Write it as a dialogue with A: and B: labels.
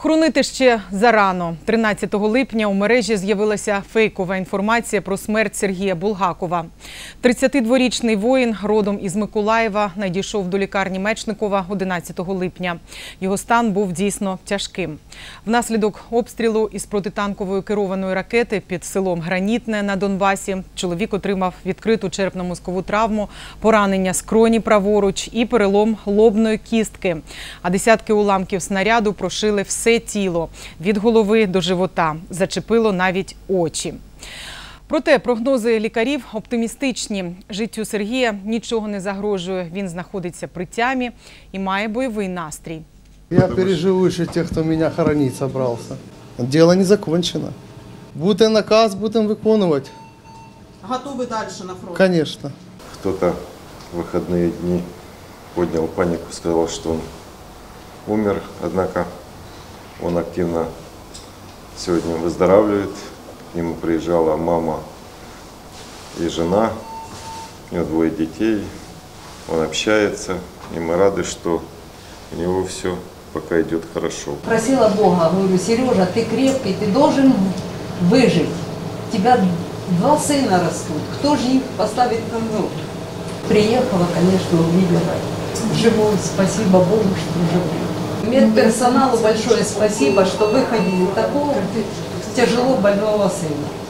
A: Хоронити ще зарано. 13 липня у мережі з'явилася фейкова інформація про смерть Сергія Булгакова. 32-річний воїн, родом із Миколаєва, надійшов до лікарні Мечникова 11 липня. Його стан був дійсно тяжким. Внаслідок обстрілу із протитанкової керованої ракети під селом Гранітне на Донбасі чоловік отримав відкриту черепно-мозкову травму, поранення скроні праворуч і перелом лобної кістки. А десятки уламків снаряду прошили все тіло – від голови до живота. Зачепило навіть очі. Проте прогнози лікарів оптимістичні. Життю Сергія нічого не загрожує. Він знаходиться при тямі і має бойовий настрій.
B: Я переживаю, що ті, хто мене хоронити зібрався. Діло не закончено. Буде наказ, будемо виконувати.
C: Готовы дальше на фронт?
B: Конечно.
D: Кто-то в выходные дни поднял панику, сказал, что он умер, однако он активно сегодня выздоравливает. К нему приезжала мама и жена, у него 2 детей, он общается, и мы рады, что у него все пока идет хорошо.
E: Просила Бога, говорю: Сережа, ты крепкий, ты должен выжить. У тебя 2 сына растут, кто же их поставит на ноги? Приехала, конечно, увидела. Живой, спасибо Богу, что живой. Медперсоналу большое спасибо, что выходили такого тяжело больного сына.